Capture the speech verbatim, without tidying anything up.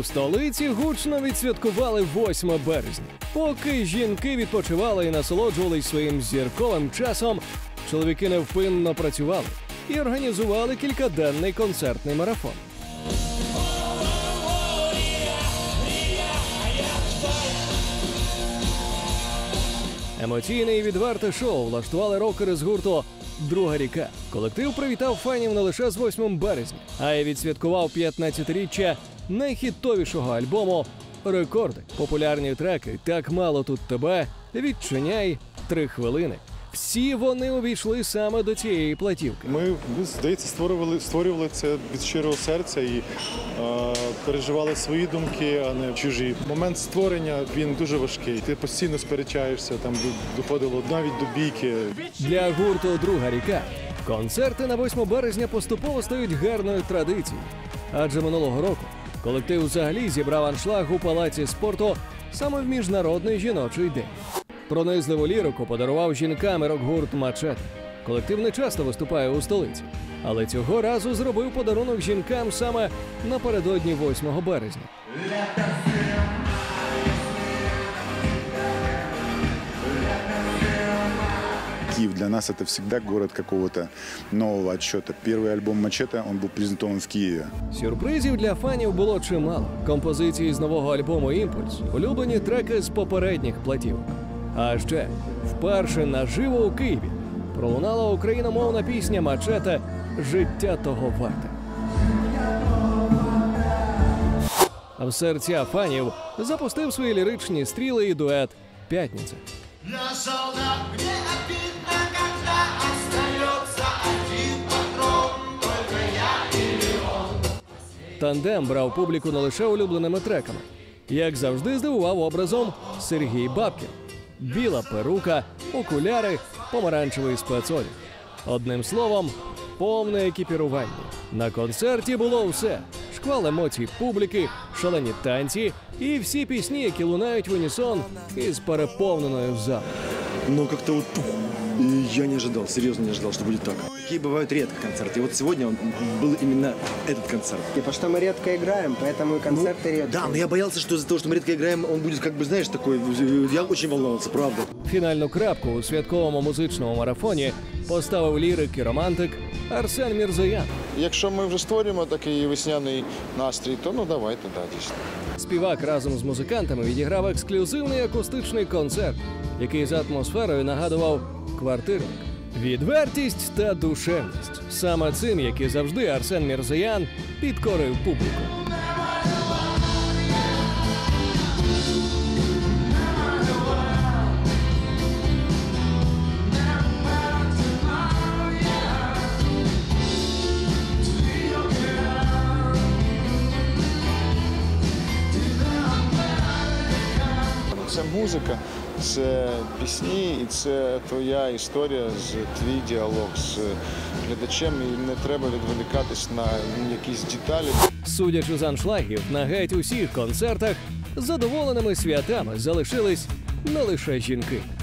У столиці гучно відсвяткували восьме березня. Поки жінки відпочивали і насолоджувались своїм зірковим часом, чоловіки невпинно працювали і організували кількаденний концертний марафон. Емоційне і відверте шоу влаштували рокери з гурту «Друга ріка». Колектив привітав фанів не лише з восьмим березня, а й відсвяткував п'ятнадцятиріччя найхітовішого альбому «Рекорди». Популярні треки «Так мало тут тебе», «Відчиняй», «Три хвилини». Всі вони увійшли саме до цієї платівки. Ми, ми здається, створювали, створювали це від щирого серця і е, переживали свої думки, а не чужі. Момент створення, він дуже важкий. Ти постійно сперечаєшся, там доходило навіть до бійки. Для гурту «Друга ріка» концерти на восьме березня поступово стають гарною традицією. Адже минулого року колектив взагалі зібрав аншлаг у Палаці спорту саме в Міжнародний жіночий день. Пронизливу лірику подарував жінкам і рок-гурт «Мачете». Колектив не часто виступає у столиці, але цього разу зробив подарунок жінкам саме напередодні восьмого березня. Киев для нас это всегда город какого-то нового отсчета. Первый альбом «Мачете», он был презентован в Киеве. Сюрпризів для фанів було чимало. Композиції з нового альбому «Імпульс», улюблені треки з попередніх платівок. А ще вперше наживо у Києві пролунала україномовна пісня «Мачете» «Життя того варте». А в серця фанів запустив свої ліричні стріли і дует «П'ятниця». Тандем брав публіку не лише улюбленими треками. Як завжди, здивував образом Сергій Бабкін. Біла перука, окуляри, помаранчевий спецодяг. Одним словом, повне екіпірування. На концерті було все. Шквал емоцій публіки, шалені танці і всі пісні, які лунають в унісон із переповненою залою. Ну, как-то вот и я не ожидал, серьезно не ожидал, что будет так. Такие бывают редко концерты. И вот сегодня был именно этот концерт. Потому что мы редко играем, поэтому и концерты ну, редко. Да, но я боялся, что из-за того, что мы редко играем, он будет, как бы, знаешь, такой... Я очень волновался, правда. Фінальну крапку у святковому музичному марафоні поставив лірик і романтик Арсен Мірзоян. Якщо ми вже створюємо такий весняний настрій, то ну давайте, да, дійсно. Співак разом з музикантами відіграв ексклюзивний акустичний концерт, який за атмосферою нагадував квартирник. Відвертість та душевність. Саме цим, як і завжди, Арсен Мірзоян підкорив публіку. Це музика, це пісні і це твоя історія, твій діалог з глядачем, і не треба відволікатись на якісь деталі. Судячи з аншлагів, на геть усіх концертах задоволеними святами залишились не лише жінки.